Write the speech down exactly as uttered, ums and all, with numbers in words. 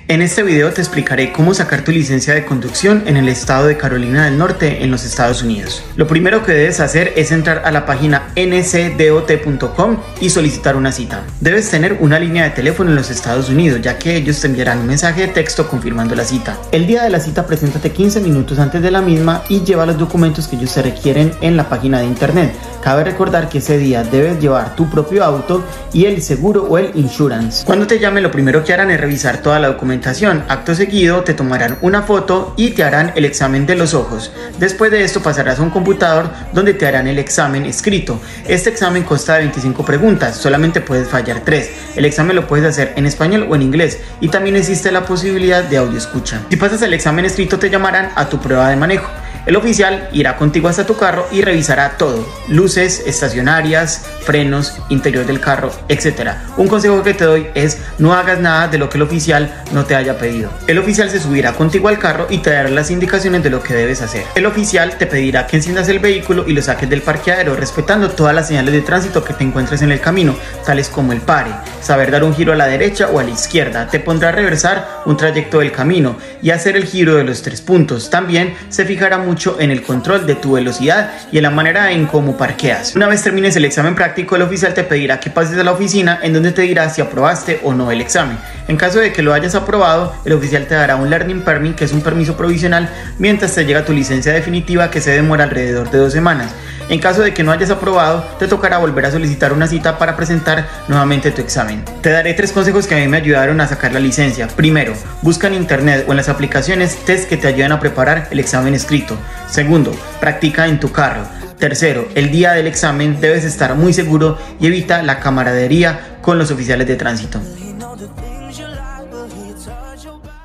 En este video te explicaré cómo sacar tu licencia de conducción en el estado de Carolina del Norte en los Estados Unidos. Lo primero que debes hacer es entrar a la página N C D O T punto com y solicitar una cita. Debes tener una línea de teléfono en los Estados Unidos, ya que ellos te enviarán un mensaje de texto confirmando la cita. El día de la cita preséntate quince minutos antes de la misma y lleva los documentos que ellos te requieren en la página de internet. Cabe recordar que ese día debes llevar tu propio auto y el seguro o el insurance. Cuando te llame, lo primero que harán es revisar toda la documentación. Acto seguido te tomarán una foto y te harán el examen de los ojos. Después de esto pasarás a un computador donde te harán el examen escrito. Este examen consta de veinticinco preguntas, solamente puedes fallar tres. El examen lo puedes hacer en español o en inglés y también existe la posibilidad de audio escucha. Si pasas el examen escrito te llamarán a tu prueba de manejo. El oficial irá contigo hasta tu carro y revisará todo: luces, estacionarias, frenos, interior del carro, etcétera. Un consejo que te doy es no hagas nada de lo que el oficial no te haya pedido. El oficial se subirá contigo al carro y te dará las indicaciones de lo que debes hacer. El oficial te pedirá que enciendas el vehículo y lo saques del parqueadero, respetando todas las señales de tránsito que te encuentres en el camino, tales como el pare, saber dar un giro a la derecha o a la izquierda. Te pondrá a reversar un trayecto del camino y hacer el giro de los tres puntos. También se fijará mucho en el control de tu velocidad y en la manera en cómo parqueas. Una vez termines el examen práctico, el oficial te pedirá que pases a la oficina, en donde te dirá si aprobaste o no el examen. En caso de que lo hayas aprobado, el oficial te dará un learning permit, que es un permiso provisional, mientras te llega tu licencia definitiva, que se demora alrededor de dos semanas. En caso de que no hayas aprobado, te tocará volver a solicitar una cita para presentar nuevamente tu examen. Te daré tres consejos que a mí me ayudaron a sacar la licencia. Primero, busca en internet o en las aplicaciones test que te ayuden a preparar el examen escrito. Segundo, practica en tu carro. Tercero, el día del examen debes estar muy seguro y evita la camaradería con los oficiales de tránsito.